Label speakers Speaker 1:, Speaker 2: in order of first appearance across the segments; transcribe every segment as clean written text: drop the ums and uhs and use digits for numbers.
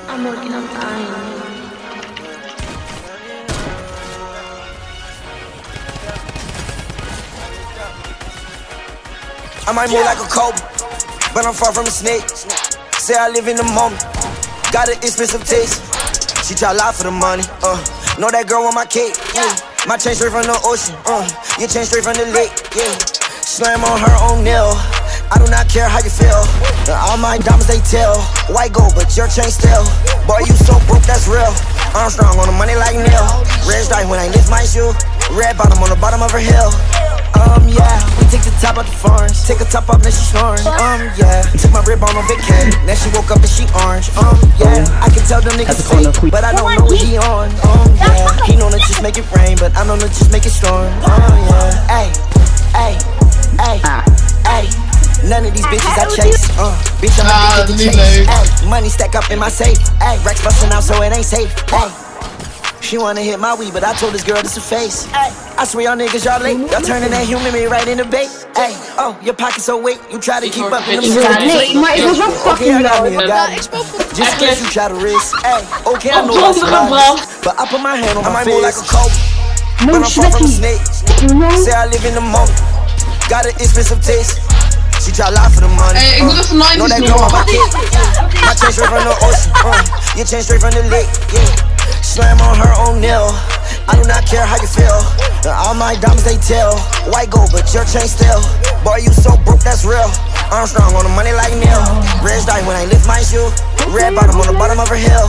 Speaker 1: I'm working on time.
Speaker 2: I might move like a cobra, but I'm far from a snake. Say I live in the moment, got an expensive taste. She try lie for the money, know that girl on my cake, yeah. My chain straight from the ocean, your chain straight from the lake, yeah. Slam on her own nail, I do not care how you feel. All my diamonds they tell, white gold but your chain still. Boy you so broke that's real, I'm strong on the money like Neil. Red stripe when I lift my shoe, red bottom on the bottom of her hill. Yeah, we take the top out the forest. Take a top off, now she snoring. Yeah, took my rib on vacay. Now she woke up and she orange. Yeah, I can tell them niggas fake, but I don't know what he on. Yeah, he known to just make it rain, but I know to just make it storm. Yeah, ay, ay, ay, ay. None of these bitches I chase. Bitch, I'm addicted to chase. Ay, money stack up in my safe. Ay, racks busting out so it ain't safe. Ay. She wanna hit my weed, but I told this girl this a face. Ay, I swear y'all niggas, y'all late. Y'all turning that human me right into bait. Ay, oh, your pockets so weak, you try to keep up in them shit. Okay, I got me a guy. Just in case you try to risk. Ay, okay, I know I survived, but I put my hand on my face. I might move like a cobra, but I'm far from a snake. Say I live in the moment, got an expensive taste. She try lie for the money. Know that girl on my cake. My chain straight from the ocean, your chain straight from the lake, yeah. Slam on her own nail, I do not care how you feel. All my diamonds they tell, white gold but your chain still. Boy you so broke that's real, I'm strong on the money like Neil. Red stripe when I lift my shoe, red bottom on the bottom of her hill.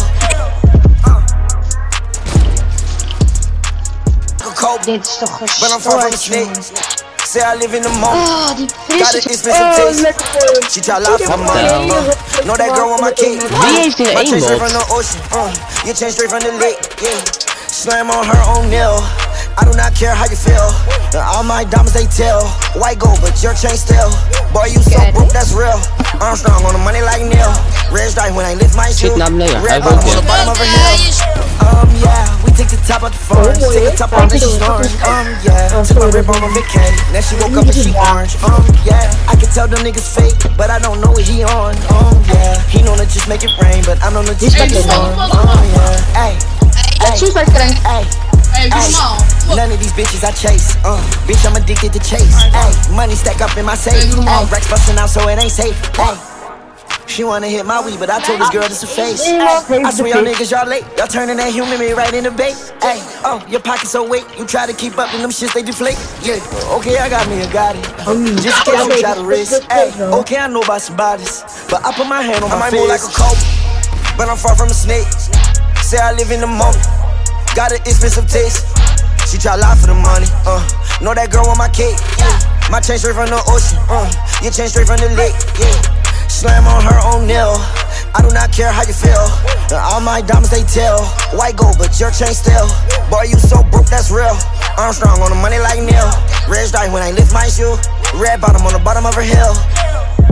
Speaker 1: Dit is toch
Speaker 2: but I'm far from a snake. Say I live in the moment,
Speaker 1: die
Speaker 2: got an expensive taste. She try lie for the money, know that girl on my cake.
Speaker 3: Wie heeft hier
Speaker 2: My chain straight
Speaker 3: aimbot?
Speaker 2: from the ocean, your chain straight from the lake, yeah. Slam on her own nail, I do not care how you feel. All my diamonds they tell, white gold but your chain still. Boy you so broke that's real, I'm strong on the money like Neil. Red stripe when I lift my shoe, red bottom on the bottom of her hill. Yeah, we take the top out the forest. Take the top off and she snoring. Yeah, took my rib on vacay. Now she woke up and she orange. Yeah, I can tell them niggas fake, but I don't know what he on. Yeah, he know to just make it rain, but I know to just make it storm. Yeah, ay, ay, ay, ay. None of these bitches I chase. Bitch, I'm addicted to chase. Ay, money stack up in my safe. Ay, racks busting out so it ain't safe. Ay. She wanna hit my weed, but I told this girl this a face. I swear y'all niggas, y'all late. Y'all turning that human me right into bait. Ay, oh, your pockets so weak, you try to keep up in them shits, they deflate. Yeah, okay, I got me a Gotti. Just in case you try to risk. Ay, okay, I know about some bodies, but I put my hand on my face. I might move like a cobra, but I'm far from a snake. Say I live in the moment, got an expensive taste. She try lie for the money, know that girl on my cake. My chain straight from the ocean, your chain straight from the lake, yeah. Slam on her own nail, I do not care how you feel. All my diamonds they tell, white gold but your chain still. Boy you so broke that's real, I'm strong on the money like Neil. Red stripe when I lift my shoe, red bottom on the bottom of her hill.